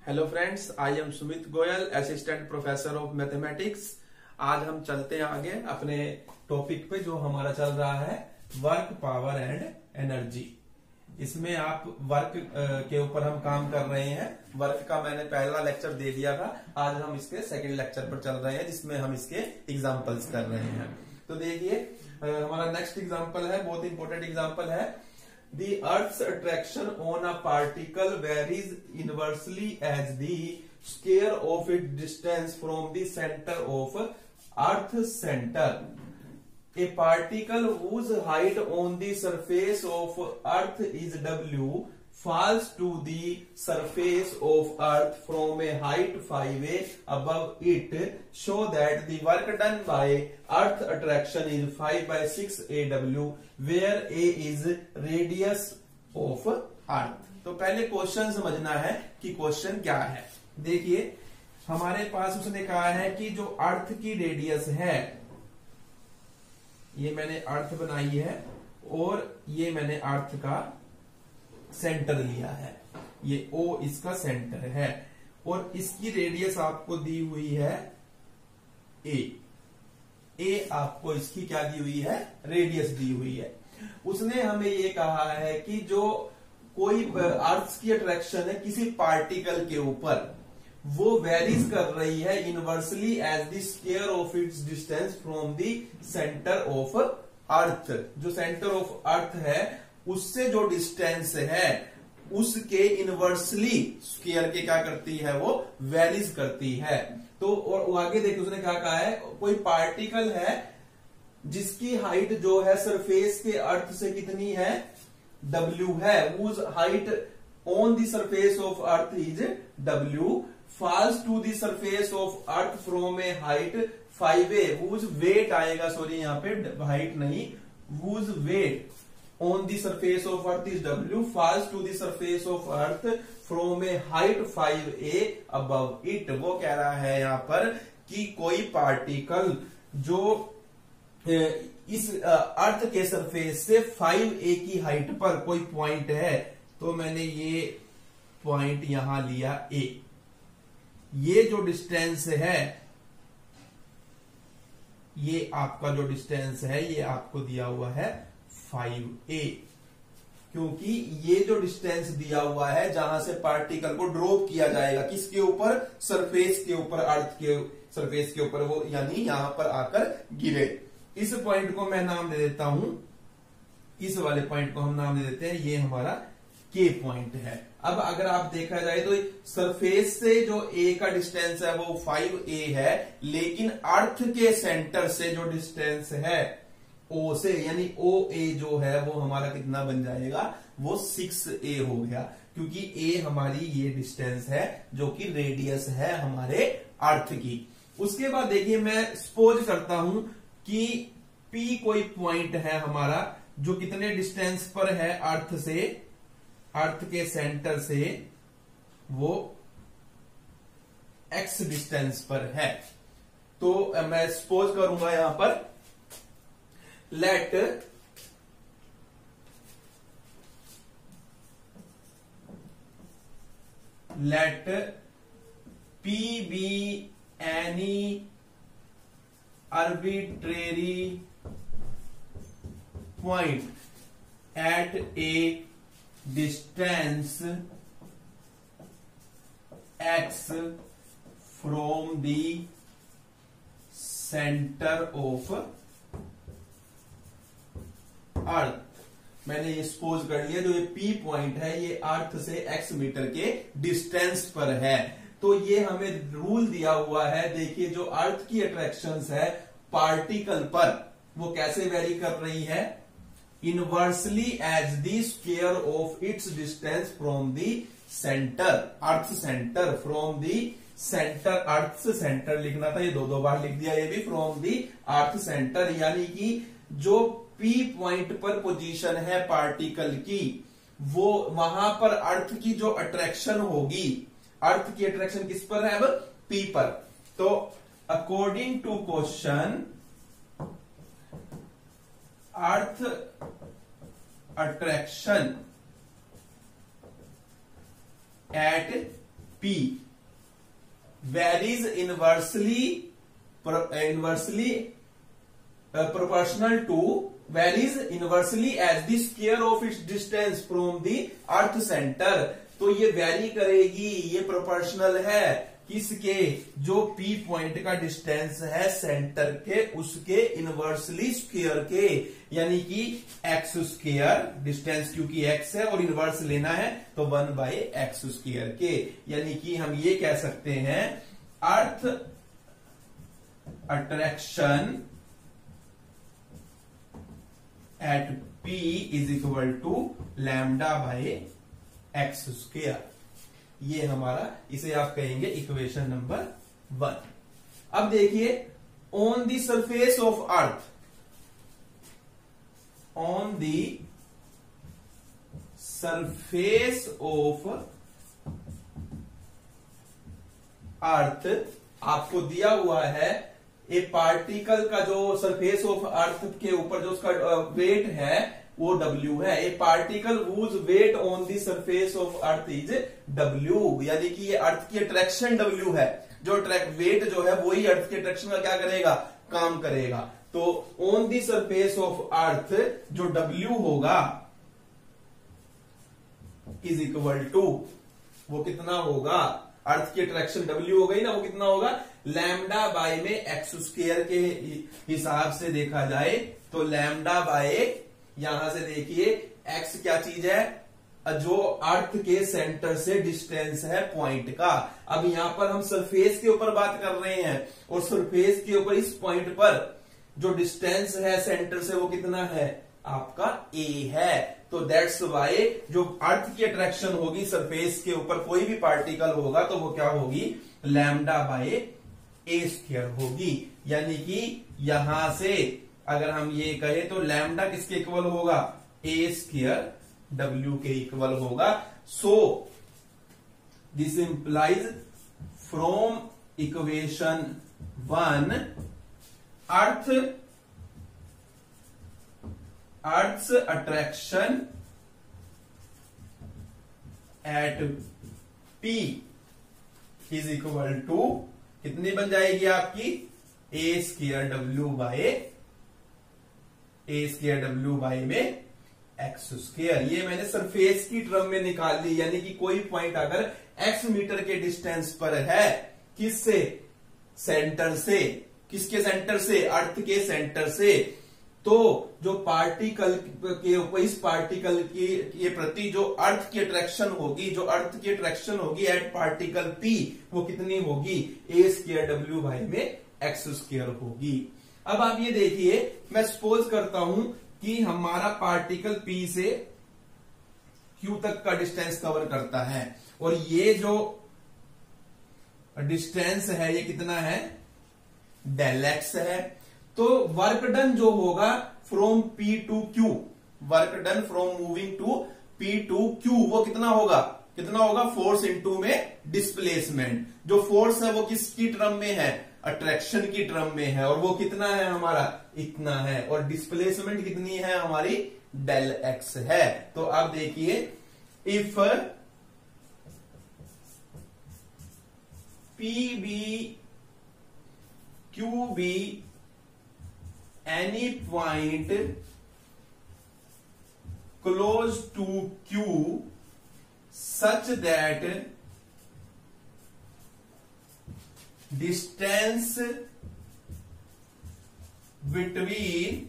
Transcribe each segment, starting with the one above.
Hello friends, I am Sumit Goyal, assistant professor of mathematics. आज हम चलते हैं आगे अपने टॉपिक पे जो हमारा चल रहा है वर्क, पावर एंड एनर्जी। इसमें आप वर्क के ऊपर हम काम कर रहे हैं। वर्क का मैंने पहला लेक्चर दे दिया था, आज हम इसके सेकंड लेक्चर पर चल रहे हैं जिसमें हम इसके एग्जांपल्स कर रहे हैं। तो देखिए हमारा नेक्स्ट एग्जांपल है, बहुत इंपॉर्टेंट एग्जांपल है। The Earth's attraction on a particle varies inversely as the square of its distance from the center of Earth's center. A particle whose height on the surface of Earth is W falls to the surface of Earth from a height 5a above it. Show that the work done by Earth attraction is 5 by 6 AW, where A is radius of Earth. तो पहले question समझना है कि question क्या है। देखिए हमारे पास उसने कहा है कि जो अर्थ की रेडियस है, ये मैंने अर्थ बनाई है और ये मैंने अर्थ का सेंटर लिया है, ये O इसका सेंटर है और इसकी रेडियस आपको दी हुई है A आपको इसकी क्या दी हुई है, रेडियस दी हुई है। उसने हमें ये कहा है कि जो कोई अर्थ की अट्रैक्शन है किसी पार्टिकल के ऊपर, वो वेरीज कर रही है inversely as the square of its distance from the centre of earth. जो सेंटर ऑफ अर्थ है उससे जो डिस्टेंस है उसके इनवर्सली स्क्वायर के क्या करती है, वो वेरीज करती है। तो और आगे देखिए उसने क्या कहा है, कोई पार्टिकल है जिसकी हाइट जो है सरफेस के अर्थ से कितनी है, W है, whose height on the surface of earth is W, falls to the surface of earth from a height 5a, whose weight आएगा, सॉरी यहाँ पे हाइट नहीं, whose weight on the surface of earth is W, falls to the surface of earth from a height 5a above it। वो कह रहा है यहाँ पर कि कोई पार्टिकल जो इस अर्थ के सरफेस से 5a की हाइट पर कोई पॉइंट है, तो मैंने ये पॉइंट यहां लिया A। ये जो डिस्टेंस है, ये आपका जो डिस्टेंस है ये आपको दिया हुआ है 5a, क्योंकि ये जो डिस्टेंस दिया हुआ है जहां से पार्टिकल को ड्रॉप किया जाएगा, किसके ऊपर, सरफेस के ऊपर, अर्थ के सरफेस के ऊपर, वो यानी यहां पर आकर गिरे। इस पॉइंट को मैं नाम दे देता हूं, इस वाले पॉइंट को हम नाम दे देते हैं, ये हमारा K पॉइंट है। अब अगर आप देखा जाए तो सरफेस से जो A का डिस्टेंस है वो 5a है, लेकिन अर्थ के सेंटर से जो डिस्टेंस है O से, यानी OA जो है वो हमारा कितना बन जाएगा, वो 6a हो गया, क्योंकि A हमारी ये डिस्टेंस है जो कि रेडियस है हमारे अर्थ की। उसके बाद देखिए मैं सपोज करता हूं कि P कोई पॉइंट है हमारा जो कितने डिस्टेंस पर है अर्थ से, अर्थ के सेंटर से वो x डिस्टेंस पर है। तो मैं सपोज करूंगा यहां पर let P be any arbitrary point at a distance x from the center of earth. मैंने ये सपोज कर लिया, जो ये P पॉइंट है ये अर्थ से x मीटर के डिस्टेंस पर है। तो ये हमें रूल दिया हुआ है। देखिए जो अर्थ की अट्रैक्शंस है पार्टिकल पर, वो कैसे वेरी कर रही है, inversely as the square of its distance from the centre, earth centre, from the centre, earth से सेंटर लिखना था, ये दो बार लिख दिया, ये भी फ्रॉम द अर्थ सेंटर, यानी कि जो P पॉइंट पर पोजीशन है पार्टिकल की, वो वहां पर अर्थ की जो अट्रैक्शन होगी, अर्थ की अट्रैक्शन किस पर है, अब P पर। तो according to question, earth attraction at P P varies inversely proportional to varies inversely as the square of its distance from the earth center। तो ये वैरी करेगी, ये प्रोपोर्शनल है किसके, जो P पॉइंट का डिस्टेंस है सेंटर के उसके इनवर्सली स्क्वायर के, यानी कि एक्स स्क्वायर, डिस्टेंस क्योंकि एक्स है और इनवर्स लेना है तो 1/x स्क्वायर के, यानी कि हम ये कह सकते हैं earth attraction at P is equal to λ/x square. ये हमारा, इसे आप कहेंगे इक्वेशन नंबर 1। अब देखिए, on the surface of earth, on the surface of earth आपको दिया हुआ है ए पार्टिकल का जो सरफेस ऑफ अर्थ के ऊपर जो उसका वेट है वो W है। A particle whose weight on the surface of earth is W, यानी कि ये अर्थ की अट्रैक्शन W है, जो वेट जो है वही अर्थ के अट्रैक्शन का क्या करेगा, काम करेगा। तो on the surface of earth जो W होगा इज इक्वल टू, वो कितना होगा, अर्थ की अट्रैक्शन W हो गई ना, वो कितना होगा, λ में x स्क्वायर के हिसाब से देखा जाए तो λ यहां से देखिए x क्या चीज है, जो अर्थ के सेंटर से डिस्टेंस है पॉइंट का। अब यहां पर हम सरफेस के ऊपर बात कर रहे हैं और सरफेस के ऊपर इस पॉइंट पर जो डिस्टेंस है सेंटर से वो कितना है, आपका a है। तो दैट्स वाई जो अर्थ की अट्रैक्शन होगी सरफेस के ऊपर कोई भी पार्टिकल होगा तो वो क्या होगी, λ/a² होगी। यानी कि यहां से अगर हम ये कहें तो लैम्डा किसके इक्वल होगा, a² W के इक्वल होगा। So this implies from equation 1 earth's attraction at P is equal to कितनी बन जाएगी आपकी, a² W में x²। ये मैंने सरफेस की टर्म में निकाल ली, यानी कि कोई पॉइंट अगर x मीटर के डिस्टेंस पर है, किससे, सेंटर से, किसके सेंटर से, अर्थ के सेंटर से, तो जो पार्टिकल के ऊपर इस पार्टिकल की ये प्रति जो अर्थ की अट्रैक्शन होगी, जो अर्थ की अट्रैक्शन होगी एट पार्टिकल P, वो कितनी होगी, a² W में x² होगी। अब आप ये देखिए, मैं सपोज करता हूं कि हमारा पार्टिकल P से Q तक का डिस्टेंस कवर करता है और ये जो डिस्टेंस है ये कितना है, ΔX है। तो वर्क डन जो होगा from P to Q, work done from moving to P to Q, वो कितना होगा, फोर्स इनटू में डिस्प्लेसमेंट। जो फोर्स है वो किसकी टर्म में है, अट्रैक्शन की टर्म में है, और वो कितना है हमारा, इतना है, और डिस्प्लेसमेंट कितनी है हमारी, ΔX है। तो अब देखिए, if PB QB any point close to Q such that distance between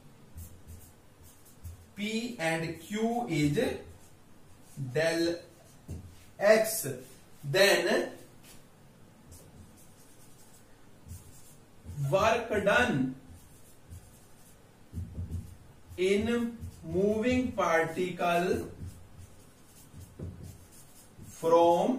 P and Q is ΔX, then work done in moving particle from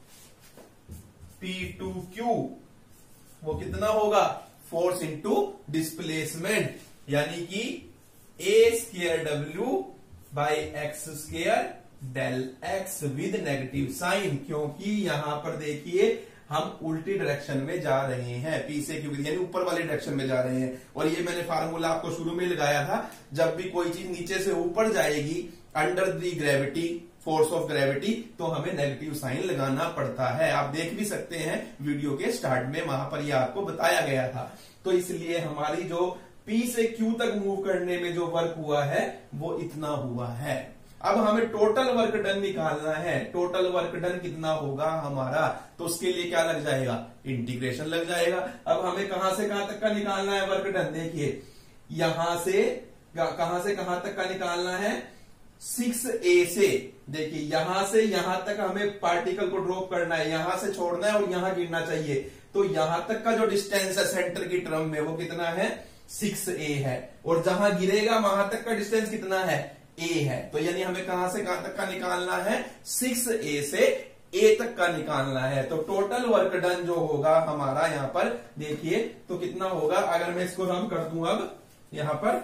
P to Q वो कितना होगा, फोर्स इंटू डिस्प्लेसमेंट, यानी कि a² W by x² ΔX with negative sign, क्योंकि यहां पर देखिए हम उल्टी डायरेक्शन में जा रहे हैं, P से Q यानी ऊपर वाले डायरेक्शन में जा रहे हैं। और ये मैंने फार्मूला आपको शुरू में लगाया था, जब भी कोई चीज नीचे से ऊपर जाएगी under the gravity force of gravity, तो हमें नेगेटिव साइन लगाना पड़ता है। आप देख भी सकते हैं वीडियो के स्टार्ट में, वहां पर यह आपको बताया गया था। तो इसलिए हमारी जो P से Q तक मूव करने में जो वर्क हुआ है वो इतना हुआ है। अब हमें टोटल वर्क डन निकालना है। टोटल वर्क डन कितना होगा हमारा, तो उसके लिए क्या लग जाएगा, इंटीग्रेशन लग जाएगा। अब हमें कहां से कहां तक का निकालना है वर्क डन, देखिए यहां से कहां तक का निकालना है, 6a से, देखिए यहां से यहां तक हमें पार्टिकल को ड्रॉप करना है, यहां से छोड़ना है और यहां गिरना चाहिए। तो यहां तक का जो डिस्टेंस है सेंटर की टर्म में वो कितना है, 6a है, और जहां गिरेगा वहां तक का डिस्टेंस कितना है, a है। तो यानी हमें कहां से कहां तक का निकालना है, 6a से a तक का निकालना है। तो टोटल वर्क डन जो होगा हमारा यहां पर देखिए तो कितना होगा, अगर मैं इसको रन कर दूं अब यहां पर,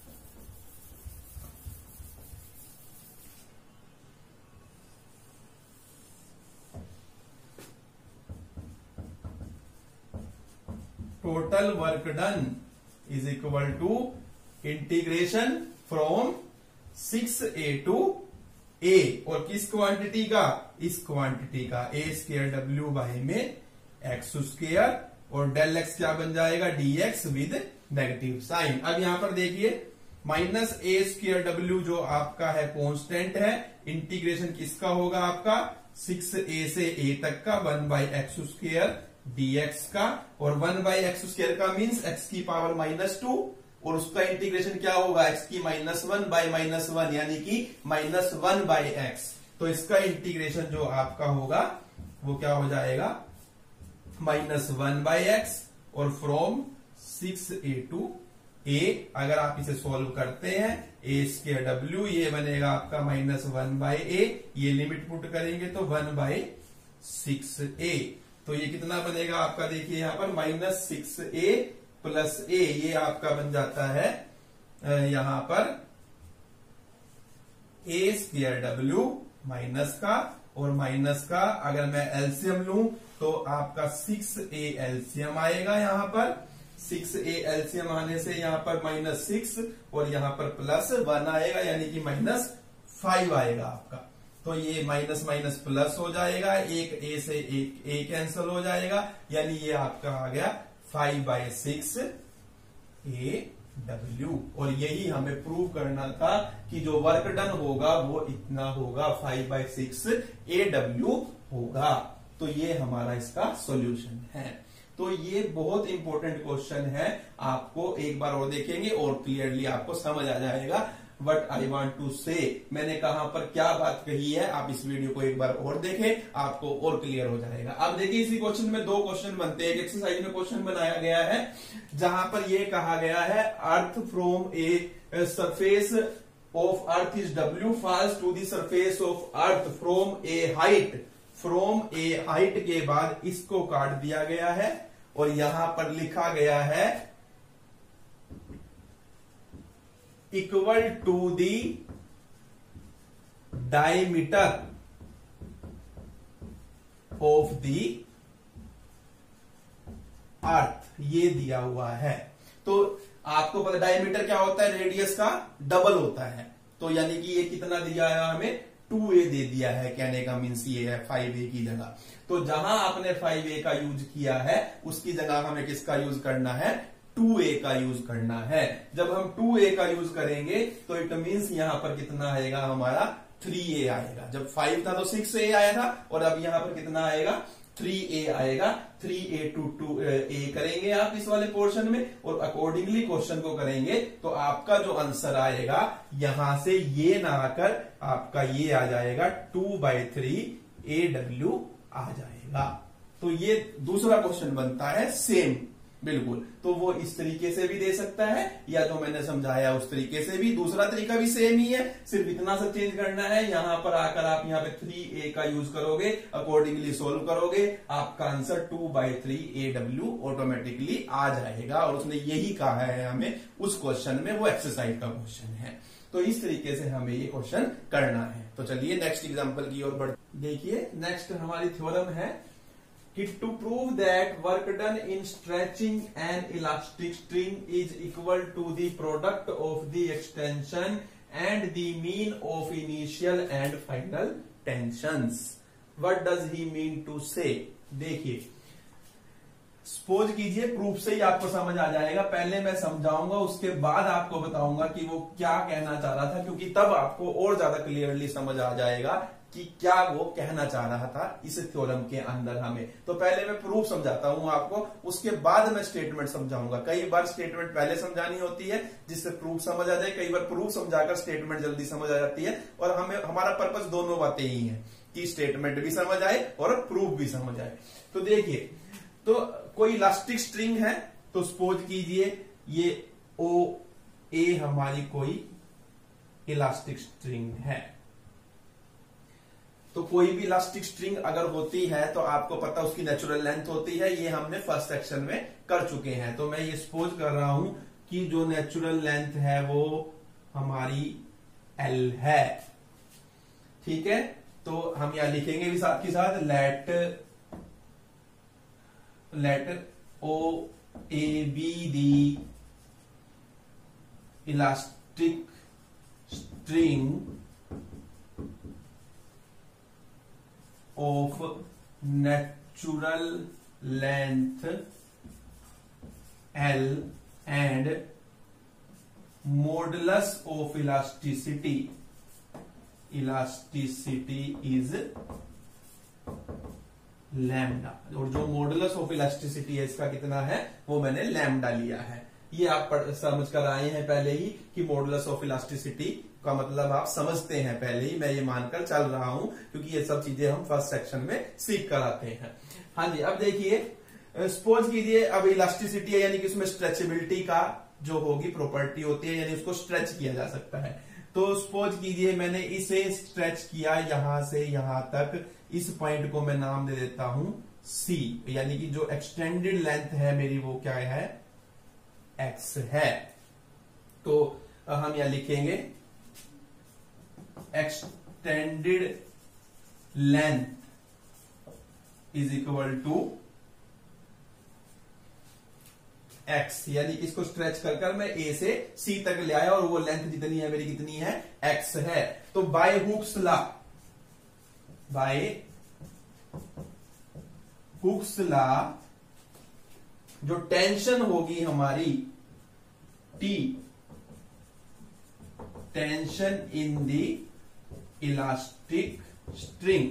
total work done is equal to integration from 6a to a, और किस क्वांटिटी का, इस क्वांटिटी का, a स्क्वायर डब्ल्यू बाई में एक्स स्क्वायर, और डेल एक्स क्या बन जाएगा, dx विद नेगेटिव साइन। अब यहां पर देखिए माइनस a स्क्वायर डब्ल्यू जो आपका है कांस्टेंट है, इंटीग्रेशन किसका होगा आपका, 6a से a तक का 1 बाई एक्स स्क्वायर dx का, और 1 बाई एक्स स्क्वायर का मीन्स x की पावर -2, और उसका इंटीग्रेशन क्या होगा, x की -1 बाई -1 यानी कि -1 बाई एक्स। तो इसका इंटीग्रेशन जो आपका होगा वो क्या हो जाएगा, -1 बाई एक्स, और फ्रॉम 6a टू a, अगर आप इसे सॉल्व करते हैं, a स्क्वायर डब्ल्यू ये बनेगा आपका -1 बाई a, ये लिमिट पुट करेंगे तो 1 बाई 6a। तो ये कितना बनेगा आपका, देखिए यहां पर -6a प्लस a, ये आपका बन जाता है यहां पर a स्क्वायर डब्ल्यू माइनस का, और माइनस का अगर मैं एलसीएम लूं तो आपका 6a एलसीएम आएगा, यहां पर 6a एलसीएम आने से यहां पर -6 और यहां पर +1 आएगा, यानी कि -5 आएगा आपका। तो ये माइनस माइनस प्लस हो जाएगा, एक a से एक a कैंसिल हो जाएगा, यानी ये आपका आ गया 5/6 AW। और यही हमें प्रूव करना था कि जो वर्क डन होगा वो इतना होगा, 5/6 AW होगा। तो ये हमारा इसका सॉल्यूशन है। तो ये बहुत इंपॉर्टेंट क्वेश्चन है, आपको एक बार और देखेंगे और क्लियरली आपको समझ आ जाएगा वट आई वॉन्ट टू से, मैंने कहां पर क्या बात कही है। आप इस वीडियो को एक बार और देखें, आपको और क्लियर हो जाएगा। अब देखिए इसी क्वेश्चन में 2 क्वेश्चन बनते हैं। एक एक्सरसाइज में क्वेश्चन बनाया गया है जहां पर यह कहा गया है earth from a surface of earth is W falls to the surface of earth from a height. From a height के बाद इसको काट दिया गया है और यहां पर लिखा गया है equal to the diameter of the earth, ये दिया हुआ है। तो आपको पता डायमीटर क्या होता है, रेडियस का डबल होता है। तो यानी कि ये कितना दिया है हमें, 2a दे दिया है, कहने का मीन्स ये है 5a की जगह। तो जहां आपने 5a का यूज किया है उसकी जगह हमें किसका यूज करना है, 2a का यूज करना है। जब हम 2a का यूज करेंगे तो इट मीन्स यहां पर कितना आएगा हमारा, 3a आएगा। जब 5 था तो 6a आया था, और अब यहां पर कितना आएगा, 3a आएगा। 3a to 2a करेंगे आप इस वाले पोर्शन में, और अकॉर्डिंगली क्वेश्चन को करेंगे तो आपका जो आंसर आएगा यहां से ये ना आकर आपका ये आ जाएगा 2/3 AW आ जाएगा। तो ये दूसरा क्वेश्चन बनता है सेम बिल्कुल। तो वो इस तरीके से भी दे सकता है, या जो मैंने समझाया उस तरीके से भी। दूसरा तरीका भी सेम ही है, सिर्फ इतना सा चेंज करना है। यहां पर आकर आप यहां पे 3a का यूज करोगे, अकॉर्डिंगली सोल्व करोगे, आपका आंसर 2/3 AW ऑटोमेटिकली आ जाएगा। और उसने यही कहा है हमें उस क्वेश्चन में, वो एक्सरसाइज का क्वेश्चन है। तो इस तरीके से हमें ये क्वेश्चन करना है। तो चलिए नेक्स्ट एग्जांपल की ओर बढ़। देखिए नेक्स्ट हमारी थ्योरम है कि to prove that work done in stretching an elastic string is equal to the product of the extension and the mean of initial and final tensions. What does he mean to say? देखिए, suppose कीजिए, proof से ही आपको समझ आ जाएगा। पहले मैं समझाऊंगा, उसके बाद आपको बताऊंगा कि वो क्या कहना चाह रहा था, क्योंकि तब आपको और ज्यादा क्लियरली समझ आ जाएगा कि क्या वो कहना चाह रहा था इस थ्योरम के अंदर हमें। तो पहले मैं प्रूफ समझाता हूं आपको, उसके बाद मैं स्टेटमेंट समझाऊंगा। कई बार स्टेटमेंट पहले समझानी होती है जिससे प्रूफ समझ आ जाए, कई बार प्रूफ समझाकर स्टेटमेंट जल्दी समझ आ जाती है। और हमें हमारा पर्पस दोनों बातें ही है कि स्टेटमेंट भी समझ आए और प्रूफ भी समझ आए। तो देखिए, तो कोई इलास्टिक स्ट्रिंग है, तो सपोज कीजिए ये ओ ए हमारी कोई इलास्टिक स्ट्रिंग है। तो कोई भी इलास्टिक स्ट्रिंग अगर होती है तो आपको पता उसकी नेचुरल लेंथ होती है, ये हमने फर्स्ट सेक्शन में कर चुके हैं। तो मैं ये सपोज कर रहा हूं कि जो नेचुरल लेंथ है वो हमारी एल है, ठीक है। तो हम यहां लिखेंगे भी साथ के साथ, let O A B the elastic string of natural length L and modulus of elasticity is lambda. और जो मॉडुलस ऑफ इलास्टिसिटी है इसका कितना है, वो मैंने लैम्डा लिया है। ये आप समझ कर आए हैं पहले ही कि मॉडुलस ऑफ इलास्टिसिटी का मतलब आप समझते हैं पहले ही, मैं ये मानकर चल रहा हूं, क्योंकि ये सब चीजें हम फर्स्ट सेक्शन में सीख कर आते हैं। हाँ जी, अब देखिए, सपोज कीजिए अब इलास्टिसिटी है, यानी कि उसमें स्ट्रेचेबिलिटी का जो होगी प्रॉपर्टी होती है, यानी उसको स्ट्रेच किया जा सकता है। तो सपोज कीजिए मैंने इसे स्ट्रेच किया यहां से यहां तक, इस पॉइंट को मैं नाम दे देता हूं सी, यानी कि जो एक्सटेंडेड लेंथ है मेरी वो क्या है, एक्स है। तो हम यहां लिखेंगे extended length is equal to x, यानी इसको स्ट्रेच कर मैं ए से सी तक ले आया और वो लेंथ जितनी है मेरी कितनी है, एक्स है। तो बाय हुक्स लॉ जो टेंशन होगी हमारी T, tension in the elastic string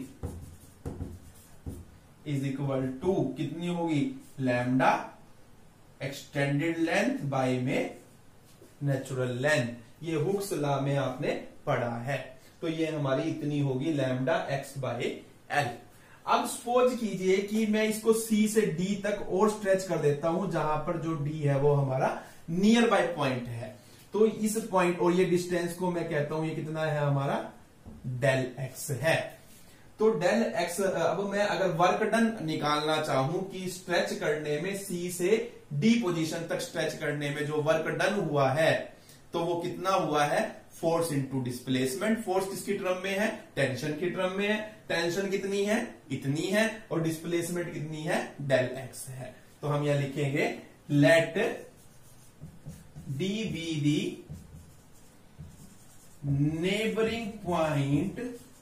is equal to कितनी होगी, लैम्डा एक्सटेंडेड लेंथ बाय में नेचुरल लेंथ। ये हुक्स लॉ में आपने पढ़ा है। तो ये हमारी इतनी होगी लैम्डा एक्स बाय एल। अब सपोज कीजिए कि मैं इसको सी से डी तक और स्ट्रेच कर देता हूं, जहां पर जो डी है वो हमारा नियर बाय पॉइंट है। तो इस पॉइंट और ये डिस्टेंस को मैं कहता हूं ये कितना है हमारा, डेल एक्स है। तो डेल एक्स, अब मैं अगर वर्क डन निकालना चाहूं कि स्ट्रेच करने में सी से डी पोजीशन तक स्ट्रेच करने में जो वर्क डन हुआ है, तो वो कितना हुआ है, फोर्स इंटू डिस्प्लेसमेंट। फोर्स किसकी टर्म में है, टेंशन की टर्म में है। टेंशन कितनी है, इतनी है, और डिस्प्लेसमेंट कितनी है, डेल एक्स है। तो हम यहां लिखेंगे let D be the neighbouring point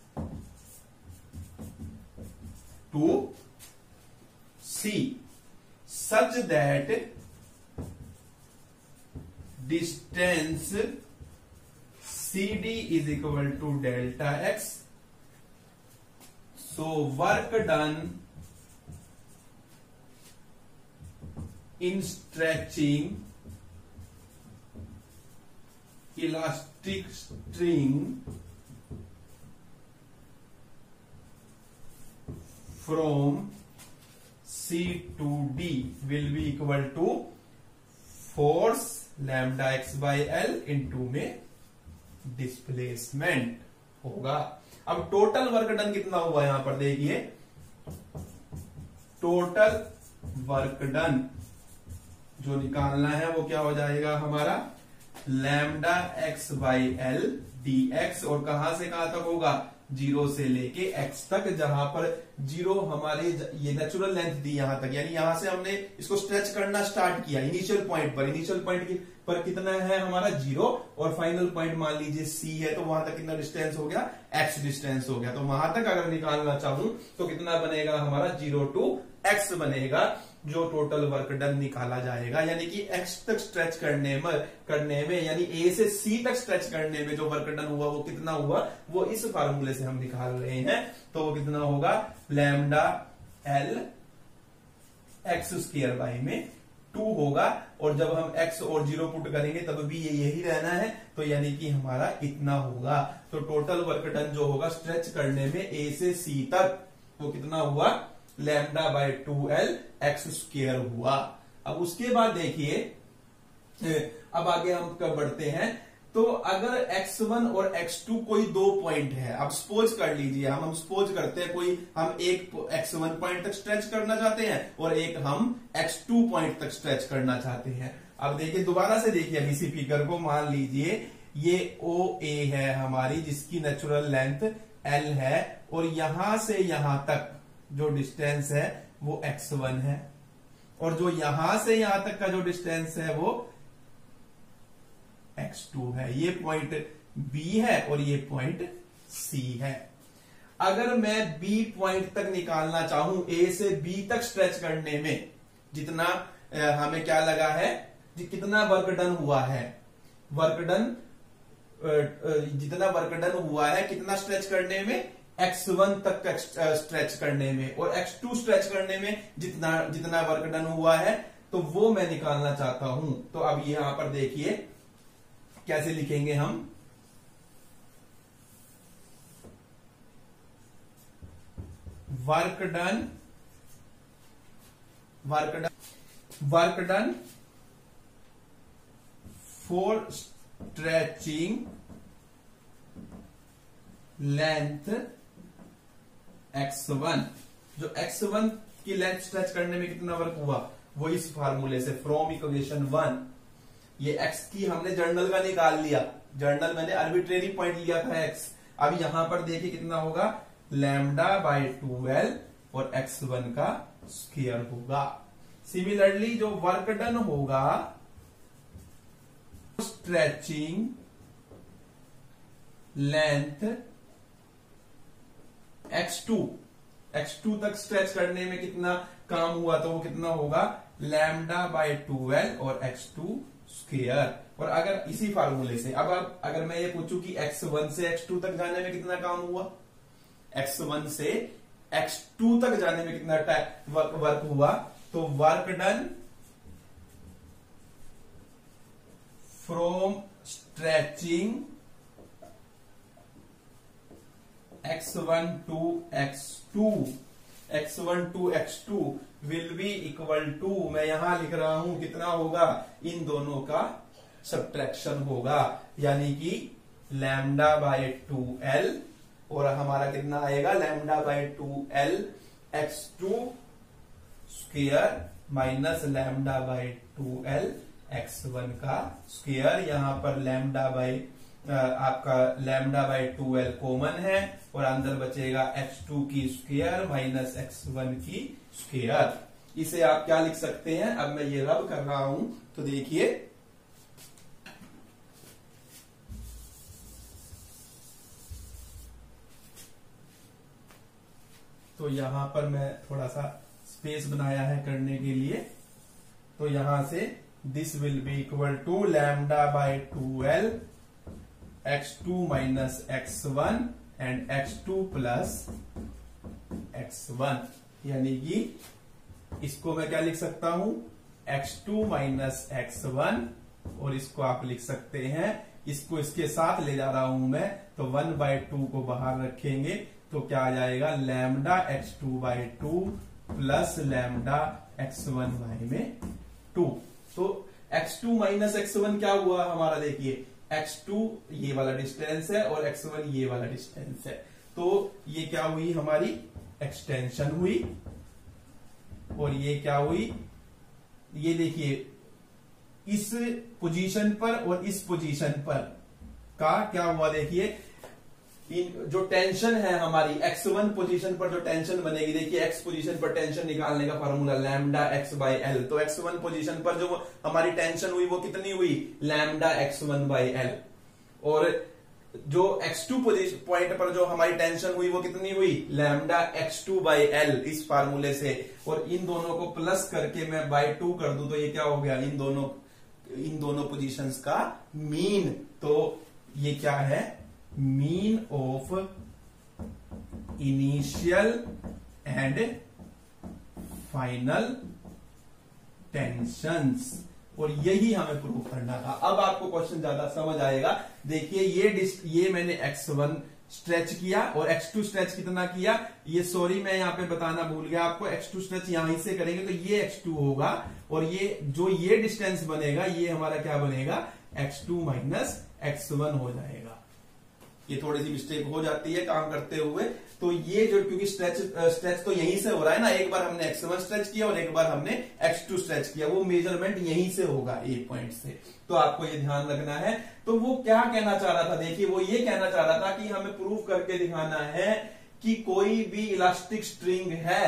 to C such that distance CD is equal to delta x. So work done in stretching elastic string from C to D will be equal to force lambda x by L into में displacement होगा। अब total work done कितना हुआ यहां पर देखिए, total work done जो निकालना है वो क्या हो जाएगा हमारा, lambda x by L D x, और कहां से कहां तक होगा, 0 से लेके x तक, जहां पर 0 हमारे ये नेचुरल लेंथ दी यहां तक, यानी यहां से हमने इसको स्ट्रेच करना स्टार्ट किया इनिशियल पॉइंट पर। इनिशियल पॉइंट पर कितना है हमारा 0, और फाइनल पॉइंट मान लीजिए c है, तो वहां तक कितना डिस्टेंस हो गया, x डिस्टेंस हो गया। तो वहां तक अगर निकालना चाहूं तो कितना बनेगा हमारा 0 to x बनेगा, जो टोटल वर्क डन निकाला जाएगा। यानी कि x तक स्ट्रेच करने में यानी a से c तक स्ट्रेच करने में जो वर्क डन हुआ वो कितना हुआ, वो इस फार्मूले से हम निकाल रहे हैं। तो वो कितना होगा, lambda l x square by में 2 होगा, और जब हम x और 0 पुट करेंगे तब भी ये यही रहना है, तो यानी कि हमारा इतना होगा। तो टोटल वर्क डन जो होगा स्ट्रेच करने में a से c तक, वो कितना हुआ, lambda by 2l x square हुआ। अब उसके बाद देखिए, अब आगे हम कब बढ़ते हैं, तो अगर x1 और x2 कोई 2 पॉइंट है, अब सपोज कर लीजिए, हम सपोज करते हैं कोई हम एक x1 पॉइंट तक स्ट्रेच करना चाहते हैं और एक हम x2 पॉइंट तक स्ट्रेच करना चाहते हैं। अब देखिए, दोबारा से देखिए अब इसी फिगर को, मान लीजिए ये OA है हमारी, जिसकी नेचुरल लेंथ l है, और यहां से यहां तक जो डिस्टेंस है वो x1 है, और जो यहां से यहां तक का जो डिस्टेंस है वो x2 है। ये पॉइंट B है और ये पॉइंट C है। अगर मैं B पॉइंट तक निकालना चाहूं, A से B तक स्ट्रेच करने में जितना हमें क्या लगा है, कितना वर्क डन हुआ है, जितना वर्क डन हुआ है, कितना स्ट्रेच करने में, x1 तक स्ट्रेच करने में, और x2 स्ट्रेच करने में जितना वर्क डन हुआ है, तो वो मैं निकालना चाहता हूं। तो अब यहां पर देखिए कैसे लिखेंगे हम, work done for stretching length x1, जो x1 की लेंथ स्ट्रेच करने में कितना वर्क हुआ, वो इस फार्मूले से फ्रॉम इक्वेशन 1, ये x की हमने जर्नल का निकाल लिया, जर्नल मैंने आर्बिट्रेरी पॉइंट लिया था x। अब यहां पर देखिए कितना होगा, लैम्डा बाई 2l और x1 का स्क्वायर होगा। सिमिलरली जो वर्क डन होगा स्ट्रेचिंग लेंथ x2 तक स्ट्रेच करने में कितना काम हुआ, तो वो कितना होगा, लैम्डा बाई 2l और x2 स्क्वायर। और अगर इसी फार्मूले से अब अगर मैं ये पूछूं कि x1 से x2 तक जाने में कितना काम हुआ, x1 से x2 तक जाने में कितना वर्क हुआ, तो work done from stretching x1 to x2 will be equal to, मैं यहां लिख रहा हूं कितना होगा, इन दोनों का सब्ट्रैक्शन होगा, यानी कि लैम्डा बाई 2l, और हमारा कितना आएगा, lambda by 2l x2 square minus lambda by 2l x1 का स्क्वायर। यहां पर लैम्डा बाई आपका लैम्डा बाई 2l कॉमन है, और अंदर बचेगा x2 की स्क्वायर माइनस x1 की स्क्वायर। इसे आप क्या लिख सकते हैं, अब मैं ये रब कर रहा हूं, तो देखिए तो यहां पर मैं थोड़ा सा स्पेस बनाया है करने के लिए, तो यहां से this will be equal to lambda by 2l x2 minus x1 and x2 plus x1, यानी कि इसको मैं क्या लिख सकता हूं, x2 माइनस x1, और इसको आप लिख सकते हैं, इसको इसके साथ ले जा रहा हूं मैं, तो 1/2 को बाहर रखेंगे तो क्या आ जाएगा, lambda x2/2 plus lambda x1/2। तो x2 माइनस x1 क्या हुआ हमारा, देखिए x2 ये वाला डिस्टेंस है और x1 ये वाला डिस्टेंस है, तो ये क्या हुई हमारी एक्सटेंशन हुई, और ये क्या हुई, ये देखिए इस पोजीशन पर और इस पोजीशन पर का क्या हुआ, देखिए जो टेंशन है हमारी x1 पोजीशन पर जो टेंशन बनेगी, देखिए x पोजीशन पर टेंशन निकालने का formula lambda x by L. तो x1 पोजीशन पर जो हमारी टेंशन हुई वो कितनी हुई, लैम्डा x1 बाई एल। और जो x2 पोजीशन पॉइंट पर जो हमारी टेंशन हुई वो कितनी हुई, लैम्डा x2 बाई एल, इस फार्मूले से। और इन दोनों को प्लस करके मैं बाई 2 कर दूं तो ये क्या हो गया, इन दोनों पोजीशंस का मीन। तो ये क्या है, mean of initial and final tensions. और यही हमें प्रूव करना था। अब आपको क्वेश्चन ज्यादा समझ आएगा। देखिए ये मैंने x1 स्ट्रेच किया और x2 स्ट्रेच कितना किया, ये सॉरी मैं यहाँ पे बताना भूल गया आपको, x2 स्ट्रेच यहां से करेंगे तो ये x2 होगा और ये डिस्टेंस बनेगा ये हमारा क्या बनेगा, x2 माइनस x1 हो जाएगा। ये थोड़ी सी मिस्टेक हो जाती है काम करते हुए। तो ये जो, क्योंकि स्ट्रेच तो यहीं से हो रहा है ना, एक बार हमने x1 स्ट्रेच किया और एक बार हमने x2 स्ट्रेच किया, वो मेजरमेंट यहीं से होगा ए पॉइंट से। तो आपको ये ध्यान रखना है। तो वो क्या कहना चाह रहा था, देखिए वो ये कहना चाह रहा था कि हमें प्रूव करके दिखाना है कि कोई भी इलास्टिक स्ट्रिंग है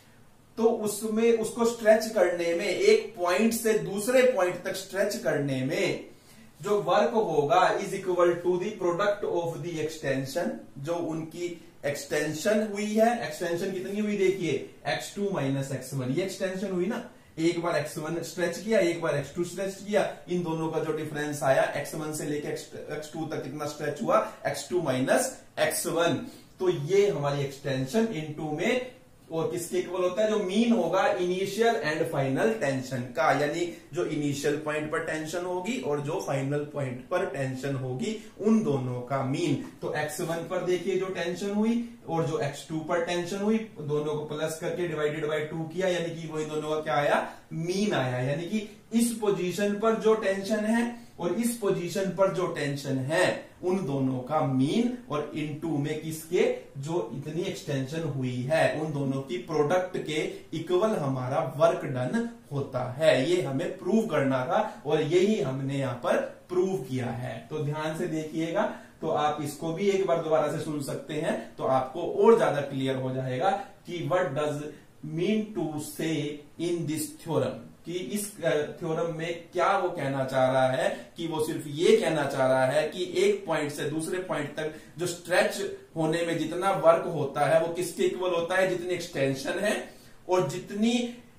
तो उसमें उसको स्ट्रेच करने में, एक पॉइंट से दूसरे पॉइंट तक स्ट्रेच करने में जो वर्क होगा is equal to the product of the extension. जो उनकी एक्सटेंशन हुई है, एक्सटेंशन कितनी हुई देखिए, x2 माइनस x1, ये एक्सटेंशन हुई ना। एक बार x1 स्ट्रेच किया, एक बार x2 स्ट्रेच किया, इन दोनों का जो डिफरेंस आया x1 से लेके x2 तक कितना स्ट्रेच हुआ, x2 माइनस x1। तो ये हमारी एक्सटेंशन इनटू में, और किसके इक्वल होता है, जो मीन होगा इनिशियल एंड फाइनल टेंशन का, यानी जो इनिशियल पॉइंट पर टेंशन होगी और जो फाइनल पॉइंट पर टेंशन होगी उन दोनों का मीन। तो x1 पर देखिए जो टेंशन हुई और जो x2 पर टेंशन हुई, दोनों को प्लस करके डिवाइडेड बाय 2 किया, यानी कि वही दोनों का क्या आया, मीन आया। यानी कि इस पोजीशन पर जो टेंशन है और इस पोजीशन पर जो टेंशन है उन दोनों का मीन, और इनटू में किसके, जो इतनी एक्सटेंशन हुई है उन दोनों की प्रोडक्ट के इक्वल हमारा वर्क डन होता है। ये हमें प्रूव करना था और यही हमने यहां पर प्रूव किया है। तो ध्यान से देखिएगा, तो आप इसको भी एक बार दोबारा से सुन सकते हैं तो आपको और ज्यादा क्लियर हो जाएगा कि व्हाट डज मीन टू से इन दिस थ्योरम, कि इस थ्योरम में क्या वो कहना चाह रहा है। कि वो सिर्फ ये कहना चाह रहा है कि एक पॉइंट से दूसरे पॉइंट तक जो स्ट्रेच होने में जितना वर्क होता है वो किसके इक्वल होता है, जितनी एक्सटेंशन है और जितनी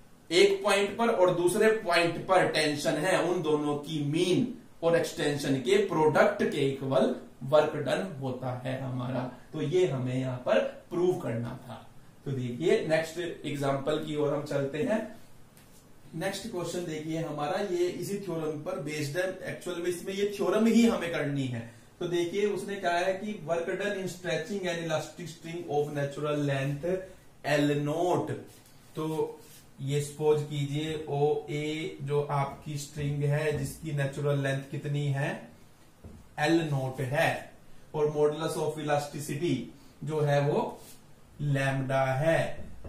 एक पॉइंट पर और दूसरे पॉइंट पर टेंशन है उन दोनों की मीन और एक्सटेंशन के प्रोडक्ट के इक्वल वर्क डन होता है हमारा। तो ये हमें यहां पर प्रूव करना था। तो देखिए नेक्स्ट एग्जांपल की ओर हम चलते हैं। नेक्स्ट क्वेश्चन देखिए हमारा, ये इसी थ्योरम पर बेस्ड है। एक्चुअल में इसमें ये थ्योरम ही हमें करनी है। तो देखिए उसने कहा है कि work done in stretching an elastic string of natural length L naught. तो ये सपोज कीजिए ओ ए जो आपकी स्ट्रिंग है जिसकी नेचुरल लेंथ कितनी है, एल नोट है, और मॉडुलस ऑफ इलास्टिसिटी जो है वो लैम्डा है।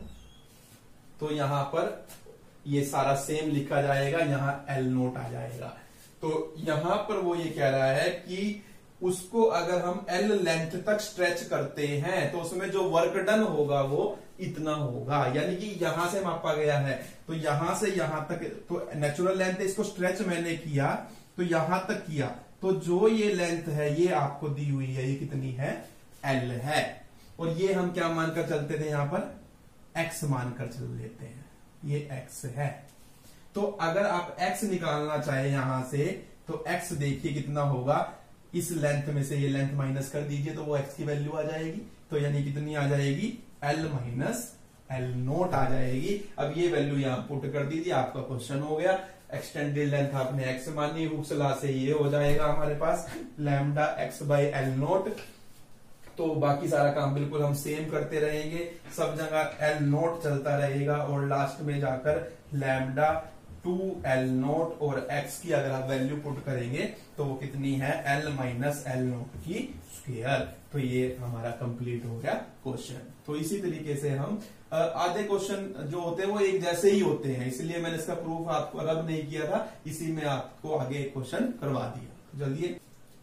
तो यहां पर ये सारा सेम लिखा जाएगा, यहां एल नोट आ जाएगा। तो यहां पर वो ये कह रहा है कि उसको अगर हम एल लेंथ तक स्ट्रेच करते हैं तो उसमें जो वर्क डन होगा वो इतना होगा। यानी कि यहां से मापा गया है तो यहां से यहां तक, तो नेचुरल लेंथ इसको स्ट्रेच मैंने किया तो यहां तक किया, तो जो ये लेंथ है ये आपको दी हुई है, ये कितनी है, एल है। और ये हम क्या मानकर चलते थे, यहां पर एक्स मानकर चल लेते हैं, ये x है। तो अगर आप x निकालना चाहे यहां से तो x देखिए कितना होगा, इस लेंथ में से ये लेंथ माइनस कर दीजिए तो वो x की वैल्यू आ जाएगी। तो यानी कितनी आ जाएगी, l माइनस एल नोट आ जाएगी। अब ये वैल्यू यहां पुट कर दीजिए, आपका क्वेश्चन हो गया। एक्सटेंडेड लेंथ आपने x मानी, हुक्स लॉ से ये हो जाएगा हमारे पास lambda x by L naught. तो बाकी सारा काम बिल्कुल हम सेम करते रहेंगे, सब जगह एल नोट चलता रहेगा और लास्ट में जाकर लैम्डा 2l नोट और x की अगर आप वैल्यू पुट करेंगे तो वो कितनी है, l माइनस एल नोट की स्क्वायर। तो ये हमारा कंप्लीट हो गया क्वेश्चन। तो इसी तरीके से हम आधे क्वेश्चन जो होते हैं वो एक जैसे ही होते हैं, इसलिए मैंने इसका प्रूफ आपको रब नहीं किया था, इसी में आपको आगे क्वेश्चन करवा दिया। जल्दी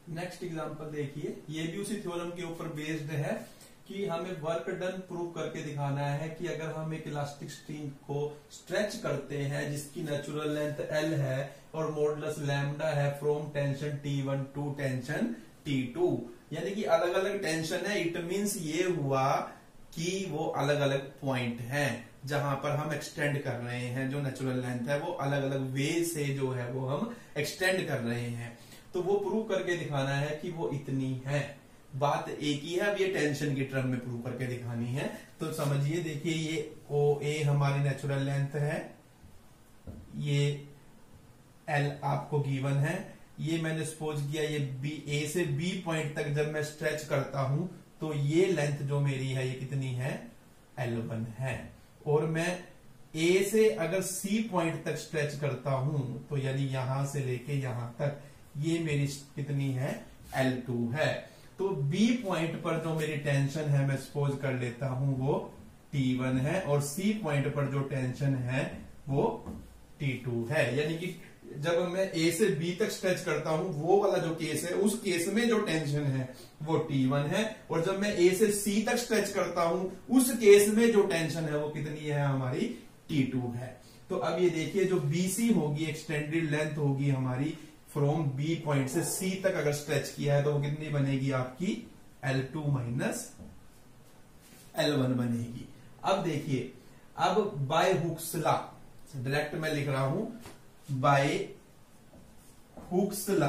नेक्स्ट एग्जांपल देखिए, ये भी उसी थ्योरम के ऊपर बेस्ड है कि हमें वर्क डन प्रूव करके दिखाना है कि अगर हम एक इलास्टिक स्ट्रिंग को स्ट्रेच करते हैं जिसकी नेचुरल लेंथ L है और मॉडुलस लैम्डा है from tension T1 to tension T2, यानी कि अलग अलग टेंशन है, इट मींस ये हुआ कि वो अलग अलग पॉइंट हैं जहां पर हम एक्सटेंड कर रहे हैं, जो नेचुरल लेंथ है वो अलग अलग वे से जो है वो हम एक्सटेंड कर रहे हैं। तो वो प्रूव करके दिखाना है कि वो इतनी है। बात एक ही है, अब ये टेंशन की टर्म में प्रूव करके दिखानी है। तो समझिए, देखिए ये OA हमारी नेचुरल लेंथ है, ये L आपको गिवन है, ये मैंने सपोज किया ये A से B पॉइंट तक जब मैं स्ट्रेच करता हूं तो ये लेंथ जो मेरी है ये कितनी है, L1 है। और मैं A से अगर C पॉइंट तक स्ट्रेच करता हूं तो यानी यहां से लेके यहां तक ये मेरी कितनी है, L2 है। तो B पॉइंट पर जो मेरी टेंशन है मैं सपोज कर लेता हूं वो T1 है, और C पॉइंट पर जो टेंशन है वो T2 है। यानी कि जब मैं A से B तक स्ट्रेच करता हूं वो वाला जो केस है, उस केस में जो टेंशन है वो T1 है, और जब मैं A से C तक स्ट्रेच करता हूं उस केस में जो टेंशन है वो कितनी है, हमारी T2 है। तो अब ये देखिए, जो BC होगी एक्सटेंडेड लेंथ होगी हमारी फ्रॉम B पॉइंट से C तक अगर स्ट्रेच किया है तो वो कितनी बनेगी आपकी, L2 माइनस L1 बनेगी। अब देखिए, अब बाय हुक्स लॉ, डायरेक्ट मैं लिख रहा हूं, बाय हुक्स लॉ